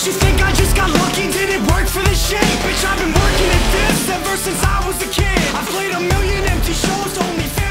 You think I just got lucky, didn't work for this shit? Bitch, I've been working at this ever since I was a kid. I've played a million empty shows, only